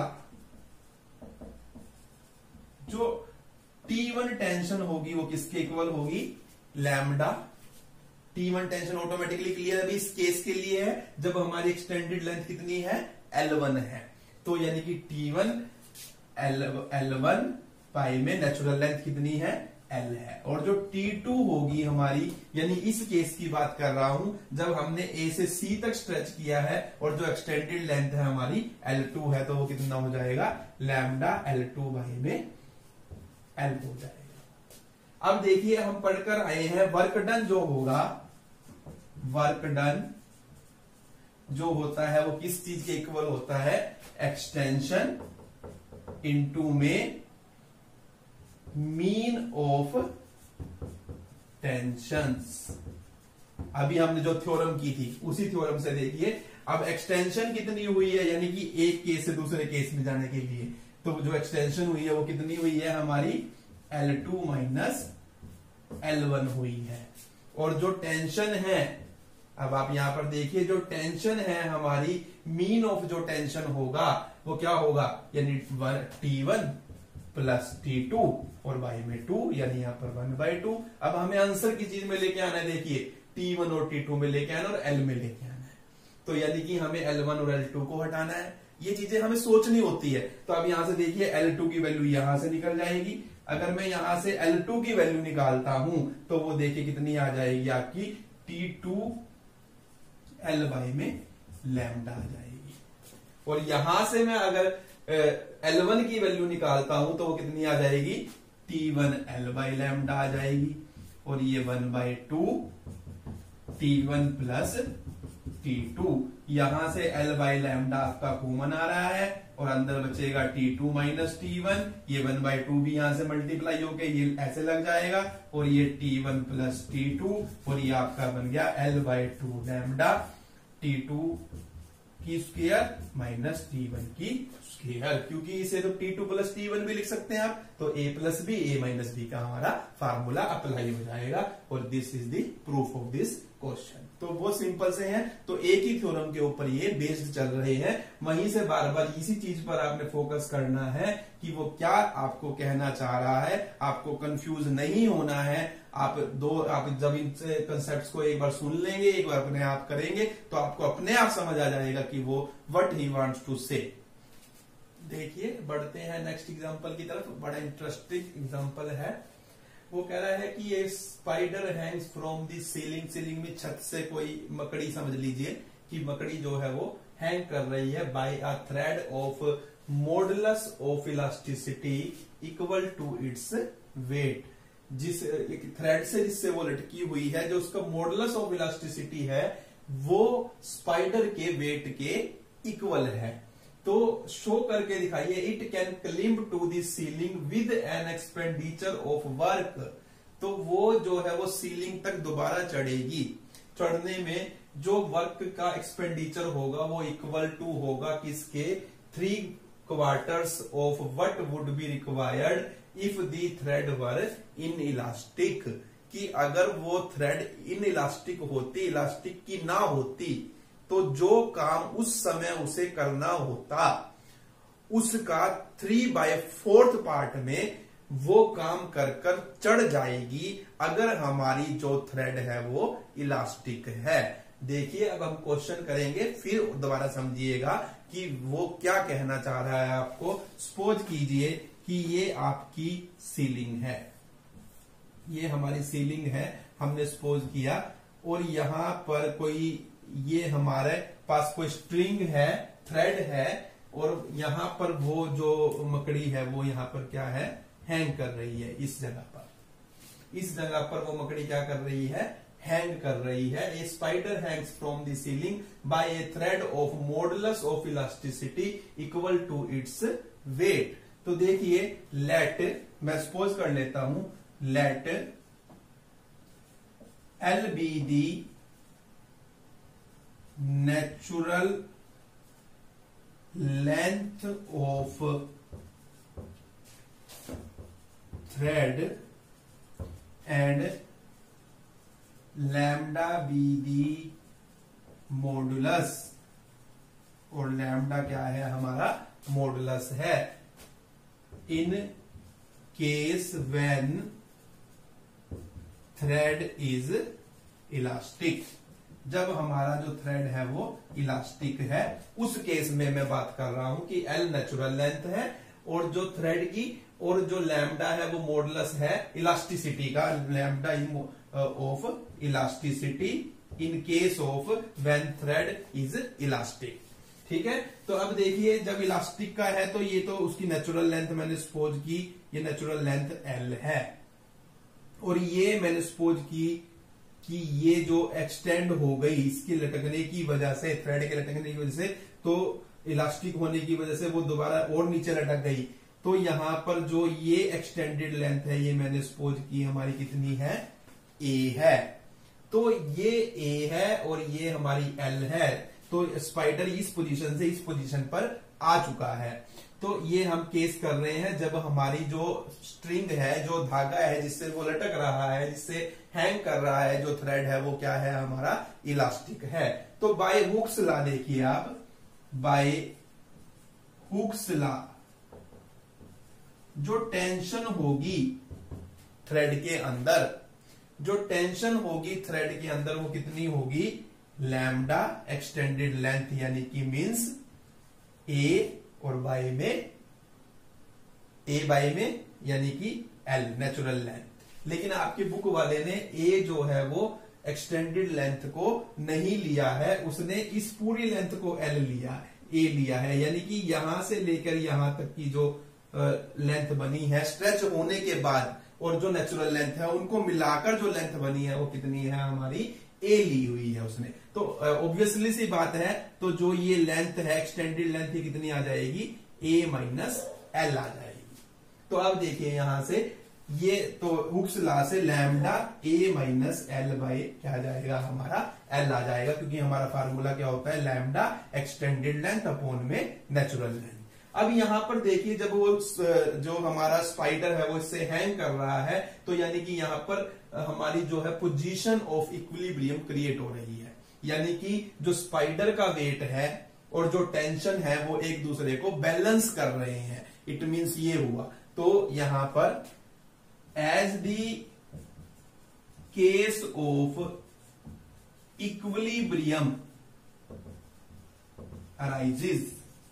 जो T1 टेंशन होगी वो किसके इक्वल होगी, lambda. T1 tension automatically clear अभी इस केस के लिए है जब हमारी एक्सटेंडेड लेंथ कितनी है, L1 है। तो यानी कि T1 L1 पाई में नेचुरल लेंथ कितनी है, L है। और जो T2 होगी हमारी, यानी इस केस की बात कर रहा हूं जब हमने A से C तक स्ट्रेच किया है और जो एक्सटेंडेड लेंथ है हमारी L2 है, तो वो कितना हो जाएगा, लैम्डा L2 बाई में L हो जाएगा। अब देखिए, हम पढ़कर आए हैं वर्क डन जो होगा, वर्क डन जो होता है वो किस चीज के इक्वल होता है, एक्सटेंशन इनटू में मीन ऑफ टेंशंस। अभी हमने जो थ्योरम की थी उसी थ्योरम से देखिए, अब एक्सटेंशन कितनी हुई है, यानी कि एक केस से दूसरे केस में जाने के लिए, तो जो एक्सटेंशन हुई है वो कितनी हुई है हमारी, L2 माइनस L1 हुई है। और जो टेंशन है, अब आप यहां पर देखिए, जो टेंशन है हमारी, मीन ऑफ जो टेंशन होगा वो क्या होगा, यानी T1 प्लस T2 और बाई में 2, यानी यहां पर 1/2। अब हमें आंसर की चीज में लेके आना है, देखिए T1 और T2 में लेके आना और L में लेके आना है। तो यानी कि हमें L1 और L2 को हटाना है, ये चीजें हमें सोचनी होती है। तो अब यहां से देखिए, L2 की वैल्यू यहां से निकल जाएगी। अगर मैं यहां से L2 की वैल्यू निकालता हूं तो वो देखिए कितनी आ जाएगी आपकी, T2 L बाई में लैम्डा आ जाएगी। और यहां से मैं अगर L1 की वैल्यू निकालता हूं तो वो कितनी आ जाएगी, T1 L बाई लैम्डा आ जाएगी। और ये 1/2 T1 प्लस T2, यहां से L बाई लैम्डा आपका कॉमन आ रहा है और अंदर बचेगा T2 माइनस T1, ये 1/2 भी यहां से मल्टीप्लाई होके ये ऐसे लग जाएगा, और ये T1 प्लस T2, और ये आपका बन गया L/2 लैम्डा T2 की स्क्वायर माइनस T1 की स्क्वायर। क्योंकि इसे तो T2 प्लस T1 भी लिख सकते हैं आप, तो A plus B A minus B का हमारा फार्मूला अप्लाई हो जाएगा। और this is the proof of this question. तो वो सिंपल से हैं, तो एक ही थ्योरम के ऊपर ये बेस्ड चल रहे हैं। वहीं से बार बार इसी चीज पर आपने फोकस करना है कि वो क्या आपको कहना चाह रहा है, आपको कंफ्यूज नहीं होना है। आप जब इन कंसेप्ट को एक बार सुन लेंगे, एक बार अपने आप करेंगे, तो आपको अपने आप समझ आ जाएगा कि वो व्हाट ही वांट्स टू से। देखिए, बढ़ते हैं नेक्स्ट एग्जांपल की तरफ। बड़ा इंटरेस्टिंग एग्जांपल है। वो कह रहा है कि ये spider hangs from the ceiling. Ceiling में छत से कोई मकड़ी, समझ लीजिए कि मकड़ी जो है वो हैंग कर रही है by a thread of modulus of elasticity equal to its weight. जिस एक थ्रेड से जिससे वो लटकी हुई है, जो उसका मॉडुलस ऑफ इलास्टिसिटी है वो स्पाइडर के वेट के इक्वल है। तो शो करके दिखाइए, it can climb to the ceiling with an expenditure of work. तो वो जो है वो सीलिंग तक दोबारा चढ़ेगी, चढ़ने में जो वर्क का एक्सपेंडिचर होगा वो इक्वल टू होगा किसके, 3/4 of what would be required if the thread were inelastic. कि अगर वो थ्रेड इन इलास्टिक होती, इलास्टिक की ना होती, तो जो काम उस समय उसे करना होता उसका 3/4 पार्ट में वो काम कर कर चढ़ जाएगी, अगर हमारी जो थ्रेड है वो इलास्टिक है। देखिए अब हम क्वेश्चन करेंगे, फिर दोबारा समझिएगा कि वो क्या कहना चाह रहा है आपको। सपोज कीजिए कि ये आपकी सीलिंग है, ये हमारी सीलिंग है, हमने सपोज किया, और यहां पर कोई, ये हमारे पास कोई स्ट्रिंग है, थ्रेड है, और यहां पर वो जो मकड़ी है वो यहां पर क्या है, हैंग कर रही है इस जगह पर। इस जगह पर वो मकड़ी क्या कर रही है, हैंग कर रही है। A spider hangs from the ceiling by a thread of modulus of elasticity equal to its weight. तो देखिए लेट, मैं सपोज कर लेता हूं, let L be the natural length of thread and lambda be the modulus, और lambda क्या है हमारा, मॉडुलस है, in case when thread is elastic. जब हमारा जो थ्रेड है वो इलास्टिक है, उस केस में मैं बात कर रहा हूं कि एल नेचुरल लेंथ है, और जो थ्रेड की, और जो लैम्डा है वो मॉडुलस है इलास्टिसिटी का, lambda of elasticity in case of when thread is elastic. ठीक है, तो अब देखिए जब इलास्टिक का है तो ये तो उसकी नेचुरल लेंथ मैंने सपोज की, ये नेचुरल लेंथ एल है, और ये मैंने सपोज की कि ये जो एक्सटेंड हो गई इसके लटकने की वजह से, थ्रेड के लटकने की वजह से, तो इलास्टिक होने की वजह से वो दोबारा और नीचे लटक गई। तो यहां पर जो ये एक्सटेंडेड लेंथ है, ये मैंने सपोज की हमारी कितनी है, ए है। तो ये ए है और ये हमारी एल है, तो स्पाइडर इस पोजीशन से इस पोजीशन पर आ चुका है। तो ये हम केस कर रहे हैं जब हमारी जो स्ट्रिंग है, जो धागा है जिससे वो लटक रहा है, जिससे हैंग कर रहा है जो थ्रेड है, वो क्या है हमारा, इलास्टिक है। तो बाय हुक्स लॉ देखिए आप, बाय हुक्स लॉ जो टेंशन होगी थ्रेड के अंदर, जो टेंशन होगी थ्रेड के अंदर वो कितनी होगी, लैम्डा एक्सटेंडेड लेंथ, यानी कि मींस ए और बाय में, ए बाय में यानी कि एल नेचुरल लेंथ। लेकिन आपकी बुक वाले ने ए जो है वो एक्सटेंडेड लेंथ को नहीं लिया है, उसने इस पूरी लेंथ को एल लिया है, ए लिया है, यानी कि यहां से लेकर यहां तक की जो लेंथ बनी है स्ट्रेच होने के बाद, और जो नेचुरल लेंथ है उनको मिलाकर जो लेंथ बनी है वो कितनी है हमारी, ए ली हुई है उसने। तो ऑब्वियसली सी बात है, तो जो ये लेंथ है एक्सटेंडेड लेंथ ये कितनी आ जाएगी, ए माइनस एल आ जाएगी। तो अब देखिए यहां से ये, तो हुक्स लॉ से lambda a minus L by क्या आ जाएगा हमारा, एल आ जाएगा, क्योंकि हमारा फार्मूला क्या होता है, लैम्डा एक्सटेंडेड लेंथ अपॉन में नेचुरल लेंथ। अब यहां पर देखिए जब वो जो हमारा स्पाइडर है वो इससे हैंग कर रहा है, तो यानी कि यहां पर हमारी जो है पोजीशन ऑफ इक्विलिब्रियम क्रिएट हो रही है, यानी कि जो स्पाइडर का वेट है और जो टेंशन है वो एक दूसरे को बैलेंस कर रहे हैं। इट मींस ये हुआ, तो यहां पर as the case of equilibrium arises,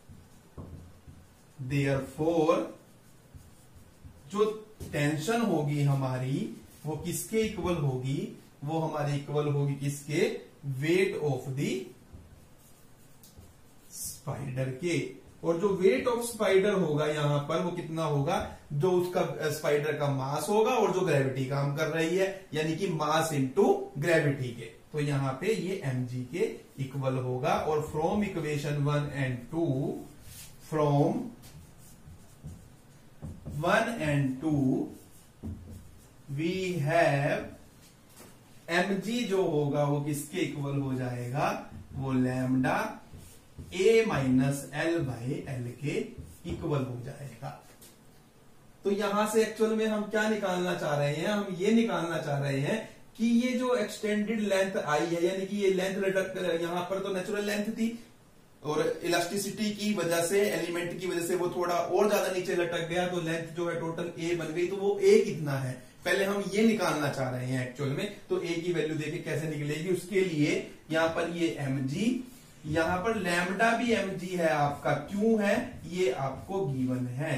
therefore जो टेंशन होगी हमारी वो किसके इक्वल होगी, वो हमारी इक्वल होगी किसके, वेट ऑफ द स्पाइडर के। और जो वेट ऑफ स्पाइडर होगा यहां पर वो कितना होगा, जो उसका स्पाइडर का मास होगा और जो ग्रेविटी काम कर रही है, यानी कि मास इनटू ग्रेविटी के। तो यहां पे ये mg के इक्वल होगा। और from equation 1 and 2 from 1 and 2 we have mg जो होगा वो किसके इक्वल हो जाएगा, वो lambda a minus L by L के इक्वल हो जाएगा। तो यहां से एक्चुअल में हम क्या निकालना चाह रहे हैं, हम ये निकालना चाह रहे हैं कि ये जो एक्सटेंडेड लेंथ आई है, यानी कि ये लेंथ रिडक्ट, यहां पर तो नेचुरल लेंथ थी और इलास्टिसिटी की वजह से, एलिमेंट की वजह से वो थोड़ा और ज्यादा नीचे लटक गया, तो लेंथ जो है टोटल a बन गई। तो वो a कितना है पहले हम ये निकालना चाह रहे हैं एक्चुअल में। तो a की वैल्यू देखे कैसे निकलेगी, उसके लिए यहां पर ये mg, यहां पर लैम्डा भी mg है आपका, क्यों है, ये आपको गिवन है।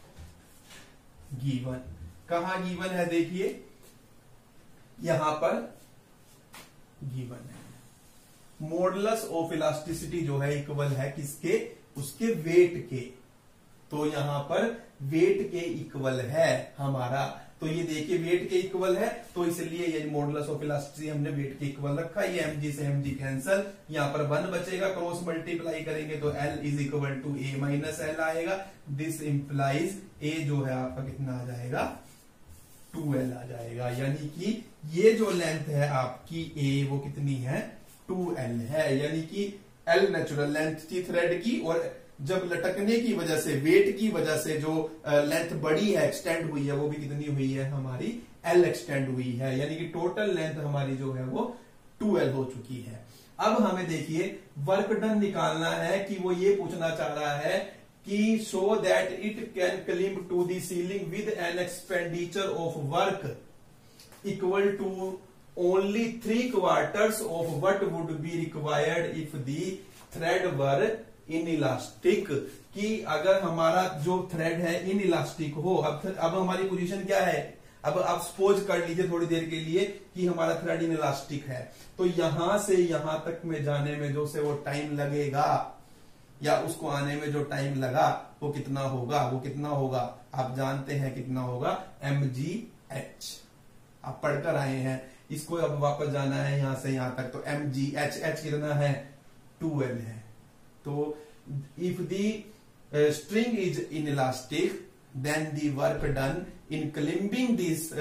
गिवन कहां गिवन है, देखिए यहां पर गिवन है। मॉडुलस ऑफ इलास्टिसिटी जो है इक्वल है किसके, उसके वेट के। तो यहां पर वेट के इक्वल है हमारा, तो ये देखिए वेट के इक्वल है, तो इसलिए ये मॉडुलस ऑफ इलास्टिसिटी हमने वेट के इक्वल रखा। ये mg से mg कैंसल, यहां पर 1 बचेगा, क्रॉस मल्टीप्लाई करेंगे तो l is equal to a minus L आएगा। दिस इंप्लाइज a जो है आपका कितना आ जाएगा, 2l आ जाएगा। यानी कि ये जो लेंथ है आपकी a वो कितनी है, 2l है। यानी कि l नेचुरल लेंथ थी थ्रेड की, और जब लटकने की वजह से, वेट की वजह से जो लेंथ बड़ी है, एक्सटेंड हुई है, वो भी कितनी हुई है हमारी, l एक्सटेंड हुई है। यानी कि टोटल लेंथ हमारी जो है वो 2l हो चुकी है। अब हमें देखिए वर्क डन निकालना है, कि वो ये पूछना चाह रहा है कि show that it can climb to the ceiling with an expenditure of work equal to only 3/4 of what would be required if the thread were inelastic. कि अगर हमारा जो थ्रेड है इन इलास्टिक हो, अब हमारी पोजीशन क्या है, अब आप सपोज कर लीजिए थोड़ी देर के लिए कि हमारा थ्रेड इन इलास्टिक है, तो यहां से यहां तक में जाने में जो से वो टाइम लगेगा, या उसको आने में जो टाइम लगा वो कितना होगा, वो कितना होगा आप जानते हैं कितना होगा, mgh। आप पढ़कर आए हैं, इसको अब वापस जाना है यहां से यहां तक, तो mgh, h कितना है, 2l है। तो if the string is inelastic, then the work done in climbing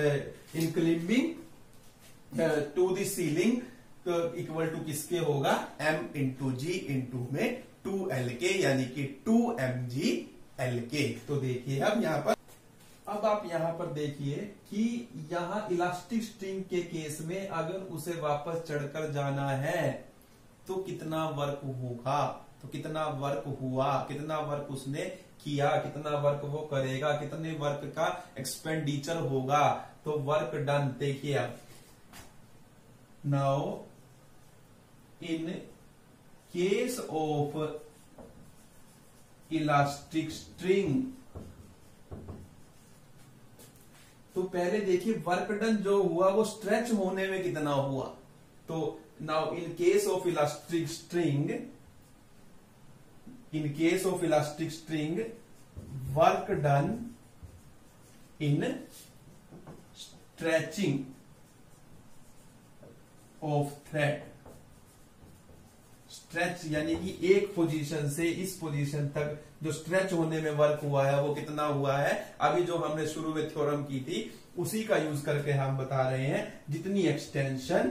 to the ceiling तो इक्वल टू किसके होगा, m इंटू जी इंटू में 2l के, यानी कि 2mgl के। तो देखिए अब यहां पर, अब आप यहां पर देखिए कि यहां इलास्टिक स्ट्रिंग के केस में अगर उसे वापस चढ़कर जाना है तो कितना वर्क होगा, तो कितना वर्क हुआ, कितना वर्क उसने किया, कितना वर्क वो करेगा, कितने वर्क का एक्सपेंडिचर होगा। तो वर्क डन देखिए अब, now in case of elastic string, तो पहले देखिए वर्क डन जो हुआ वो स्ट्रेच होने में कितना हुआ। तो now in case of elastic string, in case of elastic string, work done in stretching of thread, stretch यानी कि एक पोजीशन से इस पोजीशन तक जो स्ट्रेच होने में वर्क हुआ है वो कितना हुआ है। अभी जो हमने शुरू में थ्योरम की थी उसी का यूज करके हम बता रहे हैं, जितनी एक्सटेंशन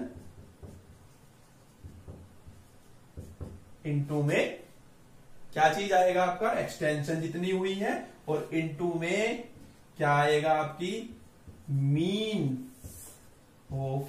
इनटू में क्या चीज आएगा आपका, एक्सटेंशन जितनी हुई है, और इनटू में क्या आएगा आपकी, mean of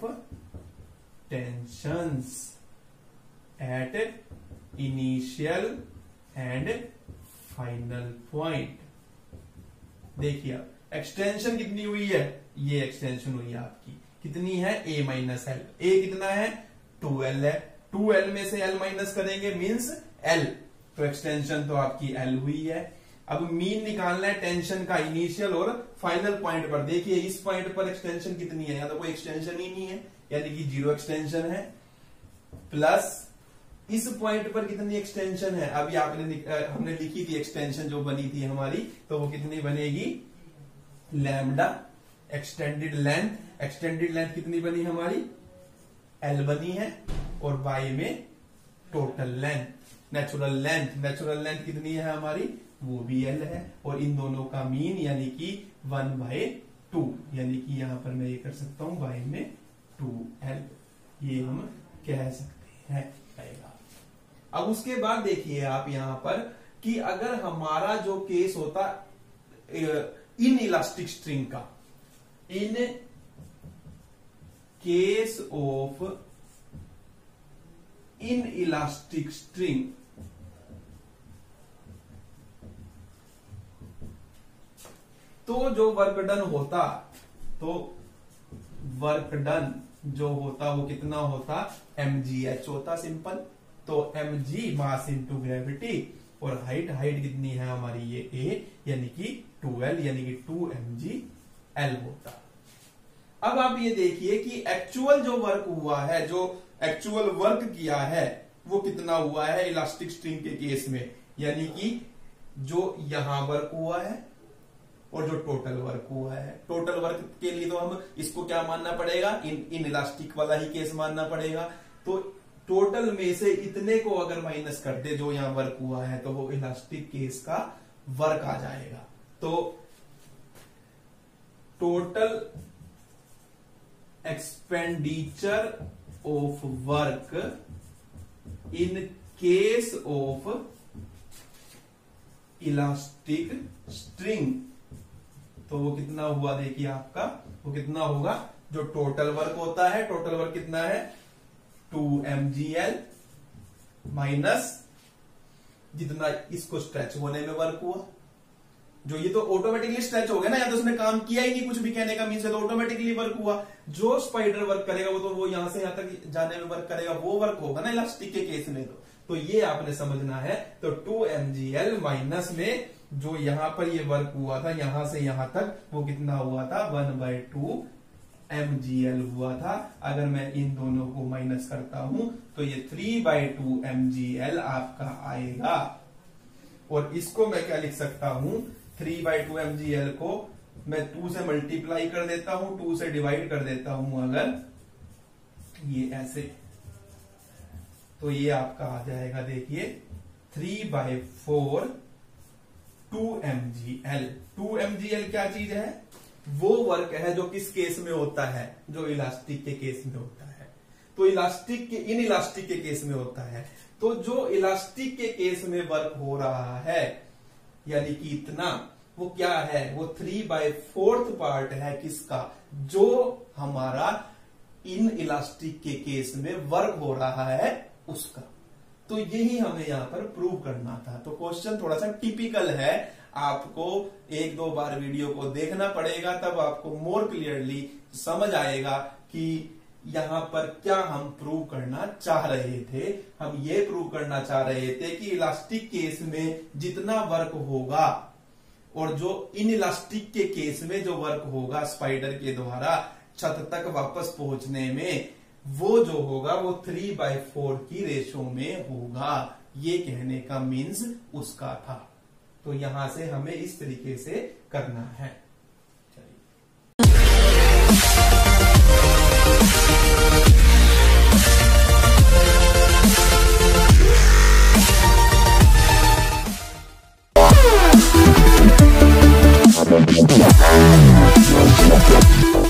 tensions at initial and final point. देखिए अब एक्सटेंशन कितनी हुई है, ये एक्सटेंशन हुई है आपकी, कितनी है, a माइनस एल। a कितना है, 2l है, 2l में से l माइनस करेंगे मीन्स l, तो एक्सटेंशन तो आपकी l हुई है। अब मीन निकालना है टेंशन का इनिशियल और फाइनल पॉइंट पर। देखिए इस पॉइंट पर एक्सटेंशन कितनी है, या तो कोई एक्सटेंशन ही नहीं है, यानी कि 0 एक्सटेंशन है, प्लस इस पॉइंट पर कितनी एक्सटेंशन है, अभी हमने लिखी थी एक्सटेंशन जो बनी थी हमारी, तो वो कितनी बनेगी, lambda extended length. Extended length कितनी बनी हमारी, l बनी है, और y में टोटल लेंथ, नेचुरल लेंथ कितनी है हमारी, वो भी L है, और इन दोनों का मीन यानी कि 1/2, यानी कि यहां पर मैं ये कर सकता हूं y में 2L, ये हम कह सकते हैं आएगा। अब उसके बाद देखिए आप यहां पर कि अगर हमारा जो केस होता इन इलास्टिक स्ट्रिंग का, in case of inelastic string, तो जो वर्क डन होता, तो वर्क डन जो होता वो कितना होता, mgh होता सिंपल। तो mg मास इंटू ग्रेविटी, और हाइट कितनी है हमारी ये a, यानी कि 2L, यानी कि 2mgL होता। अब आप ये देखिए कि एक्चुअल जो वर्क हुआ है, जो एक्चुअल वर्क किया है वो कितना हुआ है इलास्टिक स्ट्रिंग के केस में, यानी कि जो यहां वर्क हुआ है और जो टोटल वर्क हुआ है। टोटल वर्क के लिए तो हम इसको क्या मानना पड़ेगा, इन इलास्टिक वाला ही केस मानना पड़ेगा। तो टोटल में से इतने को अगर माइनस कर दे जो यहां वर्क हुआ है, तो वो इलास्टिक केस का वर्क आ जाएगा। तो total expenditure of work in case of elastic string, तो वो कितना हुआ देखिए आपका, वो कितना होगा, जो टोटल वर्क होता है, टोटल वर्क कितना है 2mgL माइनस जितना इसको स्ट्रेच होने में वर्क हुआ, जो ये तो ऑटोमेटिकली स्ट्रेच हो गया ना, या तो उसने काम किया ही नहीं, कुछ भी कहने का मीन्स है, तो ऑटोमेटिकली वर्क हुआ। जो स्पाइडर वर्क करेगा वो तो वो यहां से यहां तक जाने में वर्क करेगा, वो वर्क होगा ना इलास्टिक के केस में। तो ये आपने समझना है। तो 2mgL माइनस में जो यहां पर ये वर्क हुआ था यहां से यहां तक, वो कितना हुआ था 1/2 mgL हुआ था। अगर मैं इन दोनों को माइनस करता हूं तो ये 3/2 mgL आपका आएगा। और इसको मैं क्या लिख सकता हूं, 3/2 mgL को मैं 2 से मल्टीप्लाई कर देता हूं, 2 से डिवाइड कर देता हूं अगर ये ऐसे, तो ये आपका आ जाएगा देखिए 3/4 2mgL। 2mgL क्या चीज है, वो वर्क है जो किस केस में होता है, जो इलास्टिक के केस में होता है। तो इलास्टिक के, इन इलास्टिक के केस में होता है। तो जो इलास्टिक के केस में वर्क हो रहा है यानी कि इतना, वो क्या है, वो 3/4 पार्ट है किसका, जो हमारा इन इलास्टिक के केस में वर्क हो रहा है उसका। तो यही हमें यहां पर प्रूव करना था। तो क्वेश्चन थोड़ा सा टिपिकल है, आपको 1-2 बार वीडियो को देखना पड़ेगा, तब आपको मोर क्लियरली समझ आएगा कि यहां पर क्या हम प्रूव करना चाह रहे थे। हम ये प्रूव करना चाह रहे थे कि इलास्टिक केस में जितना वर्क होगा और जो इन इलास्टिक के केस में जो वर्क होगा स्पाइडर के द्वारा छत तक वापस पहुंचने में, वो जो होगा वो 3/4 की रेशो में होगा। ये कहने का मीन्स उसका था। तो यहां से हमें इस तरीके से करना है। चलिए